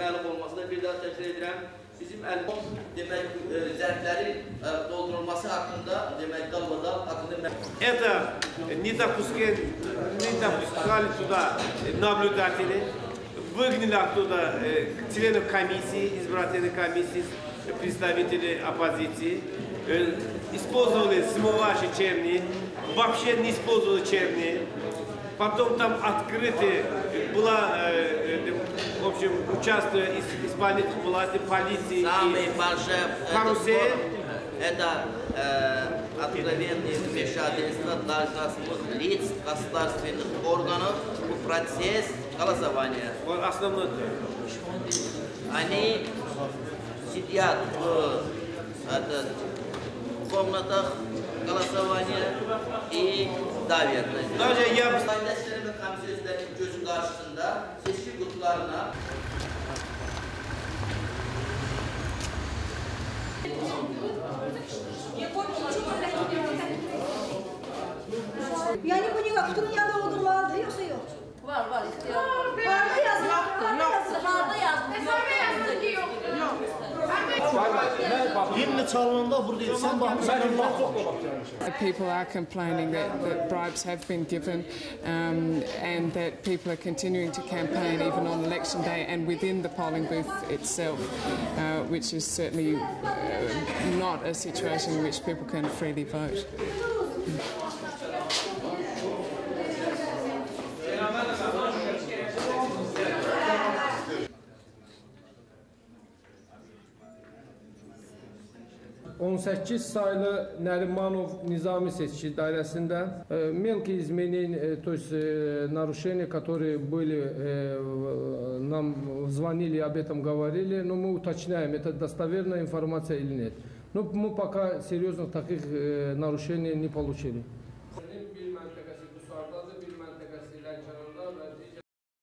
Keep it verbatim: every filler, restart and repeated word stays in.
məlum olmasında bir daha təkrar edirəm. Bizim əlbom demək zərfləri doldurulması haqqında demək dalbadal haqqında. Это не допускали, не допускали туда наблюдатели, выгнали оттуда членов комиссии, избирательной комиссии, представителей оппозиции, использовали смываши черни, вообще не использовали черни. Потом там открыты была, в общем, участвуя исполнительной власти, полиции и карусель. Это э, откровенное вмешательство должностных лиц государственных органов в процесс голосования. Вот основной. Они сидят в этот, комнатах голосования и давят. Даже я... Sayın komisyonların gözü karşısında seçki kutularına Yani bu ne kutunun yanında olduğu vardı yoksa yok? Var var işte. Varda yazdı. Varda yazdı. Yeni çalınanda buradayız. Sen bakmışsın. People are complaining that, that bribes have been given um, and that people are continuing to campaign even on election day and within the polling booth itself, uh, which is certainly uh, not a situation in which people can freely vote. on səkkiz saylı Nərimanov Nizami seçki dairəsində мелкие изменения, то есть нарушения, которые были, нам звонили, об этом говорили, но мы уточняем, это достоверная информация или нет. Но мы пока серьезных таких нарушений не получили.